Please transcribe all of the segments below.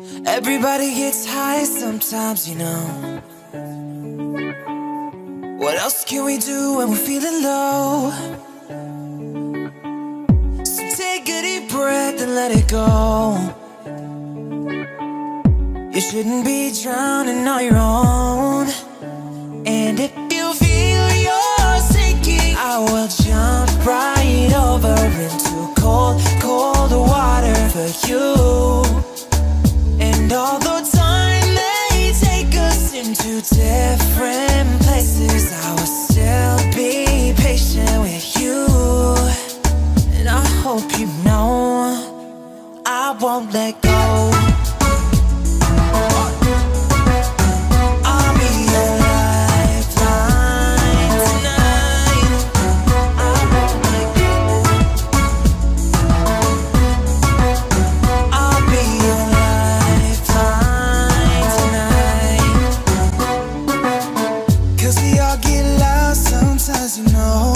Everybody gets high sometimes, you know. What else can we do when we're feeling low? So take a deep breath and let it go. You shouldn't be drowning on your own. And if you feel you're sinking, I will jump right over into cold, cold water for you. And although time may take us into different places, I will still be patient with you. And I hope you know I won't let go. I'll be your lifeline tonight. I won't let go. I'll be your lifeline tonight. 'Cause we all get lost sometimes, you know.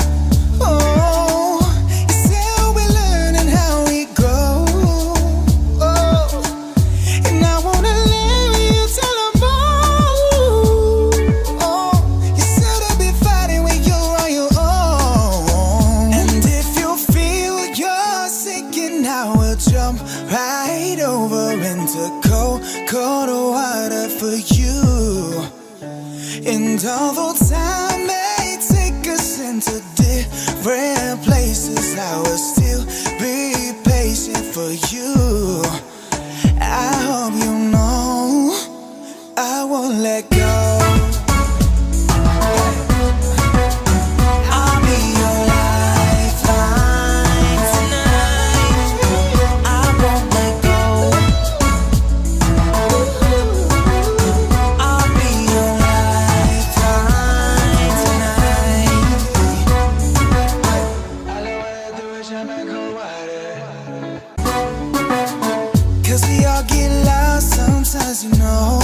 Oh, it's how we learn and how we grow. Oh, and I wanna let you tell them all. Oh, you shouldn't be fighting when you're on your own. And if you feel you're sinking, I will jump right over into cold, cold water for you. And although time may take us into different places, I will still be patient for you. I hope you know I won't let go. I'll be your lifeline tonight. I won't let go. I'll be your lifeline tonight. All I wanna do is jump in cold water. 'Cause we all get lost sometimes, you know.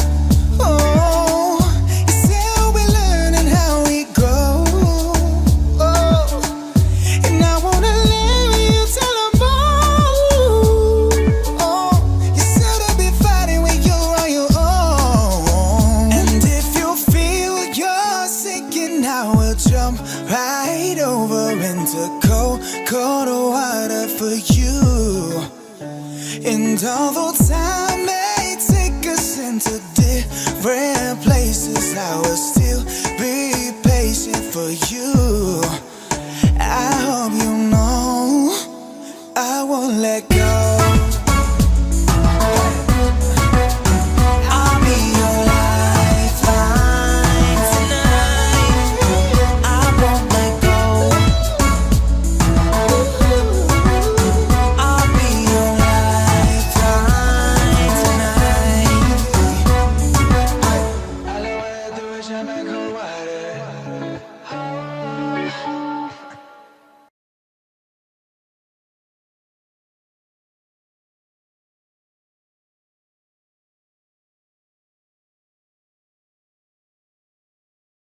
Oh, it's how we learn and how we grow. Oh, and I wanna let you tell them all. Oh, you shouldn't be fighting when you're on your own. And if you feel you're sinking, I will jump right over into cold, cold water for you. And although time may take us into different places, I will still be patient for you. I hope you know I won't let go.